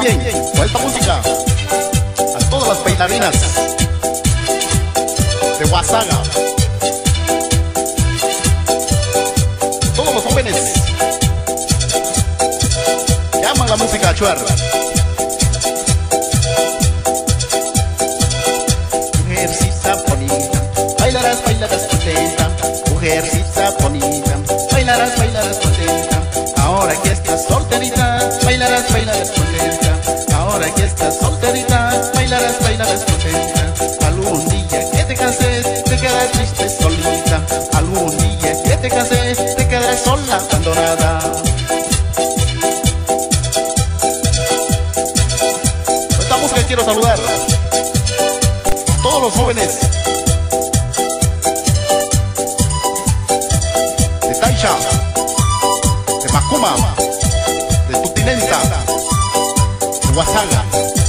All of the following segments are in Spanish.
bien, con esta música a todas las bailarinas de Huasaga, todos los jóvenes que aman la música achuar. Mujercita bonita, bailarás, bailarás contenta. Mujercita bonita, bailarás, bailarás contenta. Ahora que estás solterita, bailarás, bailarás contenta. Ahora que estás solterita, bailarás, bailarás contenta. Algún día que te cases, te quedarás triste solita. Algún día que te cases, te quedarás sola, abandonada. Esta música quiero saludar a todos los jóvenes de Taisha, de Macuma, de Tutinenta, de Huasaga.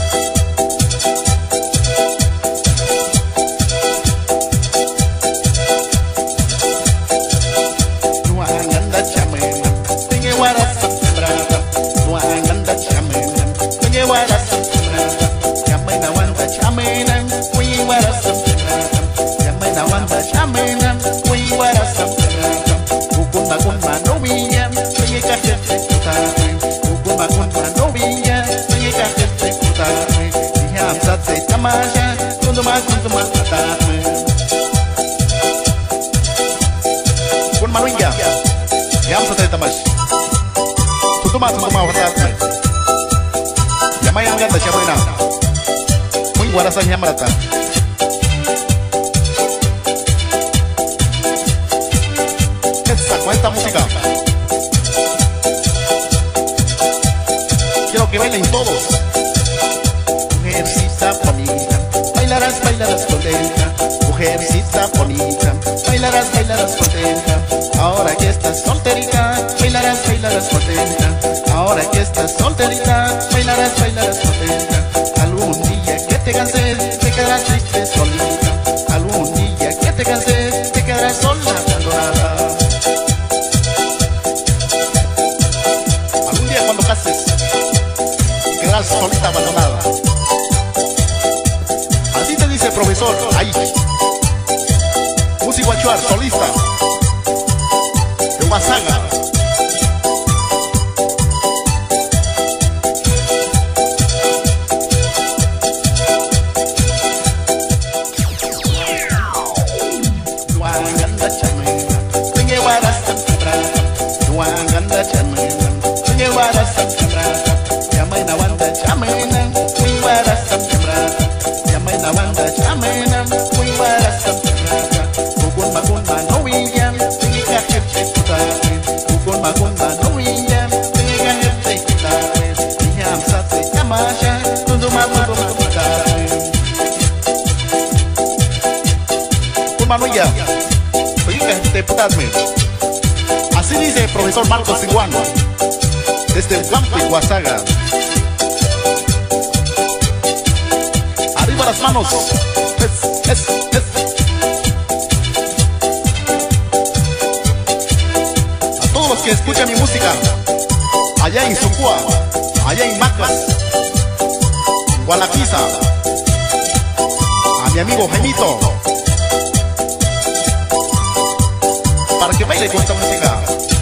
Kun manunya, yang saya tamas. Tutuma wadat. Yamai angkat siapa ina? Muy guarasanya merata. Con esta música quiero que bailen todos. Mujercita bonita, bailarás, bailarás contenta. Mujercita bonita, bailarás, bailarás contenta. Ahora que estás solterita, bailarás, bailarás contenta. Ahora que estás solterita, bailarás, bailarás contenta. Algún día que te canses, te quedarás triste solita. Algún día que te canses, te quedarás sola, abandonada. Algún día cuando cases, quedarás solita, abandonada. Así te dice el profesor ahí. Músico achuar, solista de Huasaga. Manuya, oiga, deputadme. Así dice el profesor Marcos Iguano, desde el campo de Huasaga. Arriba las manos. A todos los que escuchan mi música, allá en Sucua, allá en Macas, Gualaquiza, a mi amigo Jaimito, para que baile con esta música.